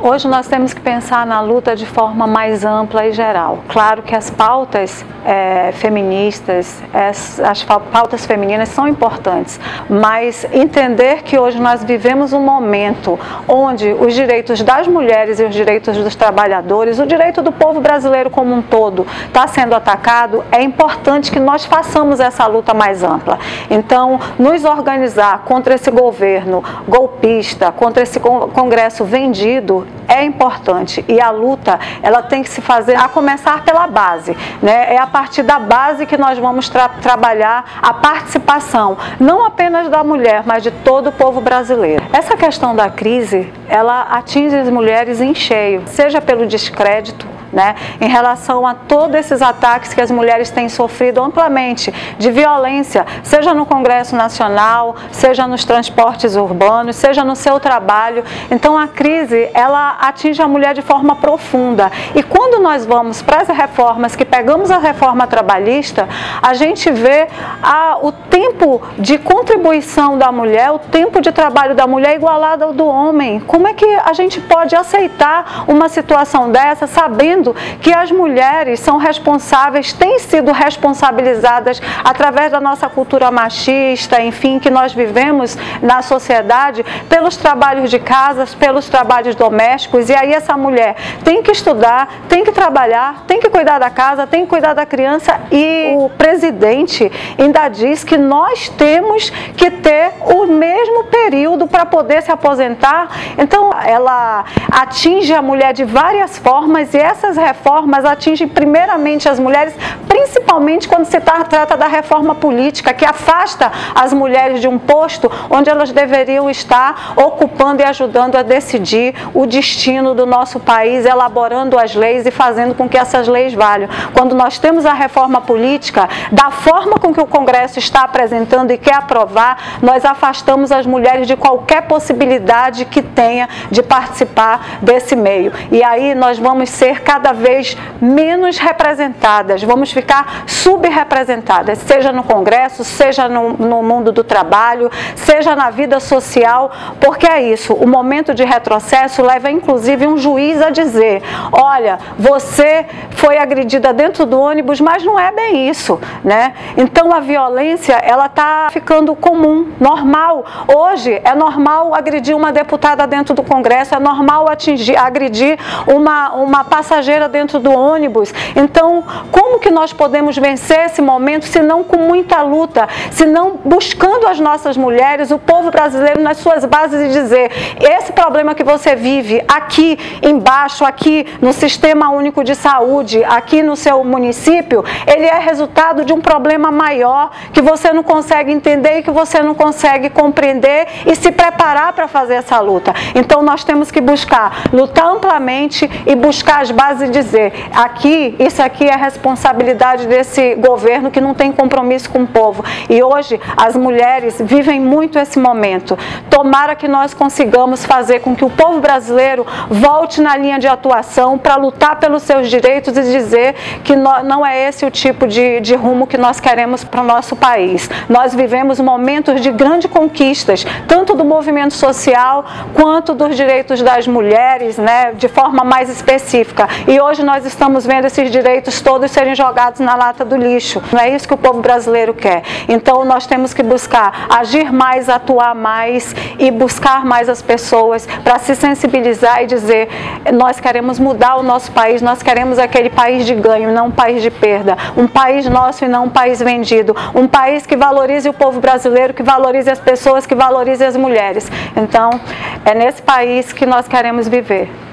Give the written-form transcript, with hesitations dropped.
Hoje nós temos que pensar na luta de forma mais ampla e geral. Claro que as pautas feministas, as pautas femininas são importantes, mas entender que hoje nós vivemos um momento onde os direitos das mulheres e os direitos dos trabalhadores, o direito do povo brasileiro como um todo está sendo atacado, é importante que nós façamos essa luta mais ampla. Então, nos organizar contra esse governo golpista, contra esse Congresso vendido, é importante, e a luta ela tem que se fazer a começar pela base, né? É a partir da base que nós vamos trabalhar a participação, não apenas da mulher, mas de todo o povo brasileiro. Essa questão da crise, ela atinge as mulheres em cheio, seja pelo descrédito, né, em relação a todos esses ataques que as mulheres têm sofrido amplamente, de violência, seja no Congresso Nacional, seja nos transportes urbanos, seja no seu trabalho. Então a crise, ela atinge a mulher de forma profunda. E quando nós vamos para as reformas, que pegamos a reforma trabalhista, a gente vê o tempo de contribuição da mulher, o tempo de trabalho da mulher igualado ao do homem. Como é que a gente pode aceitar uma situação dessa, sabendo que as mulheres são responsáveis, têm sido responsabilizadas através da nossa cultura machista, enfim, que nós vivemos na sociedade, pelos trabalhos de casa, pelos trabalhos domésticos, e aí essa mulher tem que estudar, tem que trabalhar, tem que cuidar da casa, tem que cuidar da criança, e o presidente ainda diz que nós temos que ter o mesmo período para poder se aposentar. Então ela atinge a mulher de várias formas, e essas reformas atingem primeiramente as mulheres, principalmente quando se trata da reforma política, que afasta as mulheres de um posto onde elas deveriam estar ocupando e ajudando a decidir o destino do nosso país, elaborando as leis e fazendo com que essas leis valham. Quando nós temos a reforma política, da forma com que o Congresso está apresentando e quer aprovar, nós afastamos as mulheres de qualquer possibilidade que tenha de participar desse meio. E aí nós vamos ser cada vez menos representadas, vamos ficar subrepresentadas, seja no Congresso, seja no mundo do trabalho, seja na vida social, porque é isso, o momento de retrocesso leva inclusive um juiz a dizer: olha, você foi agredida dentro do ônibus, mas não é bem isso, né? Então a violência, ela está ficando comum, normal. Hoje é normal agredir uma deputada dentro do Congresso, é normal agredir uma passageira dentro do ônibus. Então, como que nós podemos vencer esse momento se não com muita luta, se não buscando as nossas mulheres, o povo brasileiro nas suas bases, e dizer: esse problema que você vive aqui embaixo, aqui no Sistema Único de Saúde, aqui no seu município, ele é resultado de um problema maior que você não consegue entender e que você não consegue compreender e se preparar para fazer essa luta. Então nós temos que lutar amplamente e buscar as bases e dizer: isso aqui é responsabilidade desse governo que não tem compromisso com o povo. E hoje as mulheres vivem muito esse momento. Tomara que nós consigamos fazer com que o povo brasileiro volte na linha de atuação para lutar pelos seus direitos e dizer que não é esse o tipo de rumo que nós queremos para o nosso país. Nós vivemos momentos de grandes conquistas, tanto do movimento social quanto dos direitos das mulheres, né, de forma mais específica. E hoje nós estamos vendo esses direitos todos serem jogados na lata do lixo. Não é isso que o povo brasileiro quer. Então nós temos que buscar agir mais, atuar mais e buscar mais as pessoas para se sensibilizar e dizer: nós queremos mudar o nosso país, nós queremos aquele país de ganho, não um país de perda, um país nosso e não um país vendido, um país que valorize o povo brasileiro, que valorize as pessoas, que valorize as mulheres. Então é nesse país que nós queremos viver.